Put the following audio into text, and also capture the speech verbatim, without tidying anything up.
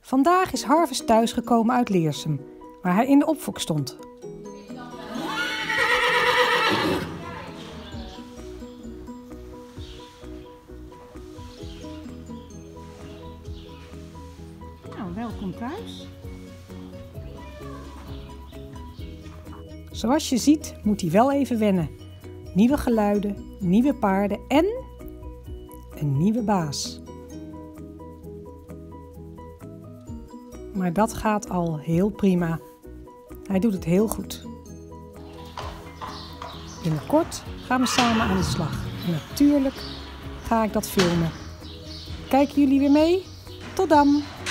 Vandaag is Harvest thuisgekomen uit Leersum, waar hij in de opfok stond. Nou, welkom thuis. Zoals je ziet moet hij wel even wennen. Nieuwe geluiden, nieuwe paarden en een nieuwe baas. Maar dat gaat al heel prima. Hij doet het heel goed. Binnenkort gaan we samen aan de slag. En natuurlijk ga ik dat filmen. Kijken jullie weer mee? Tot dan!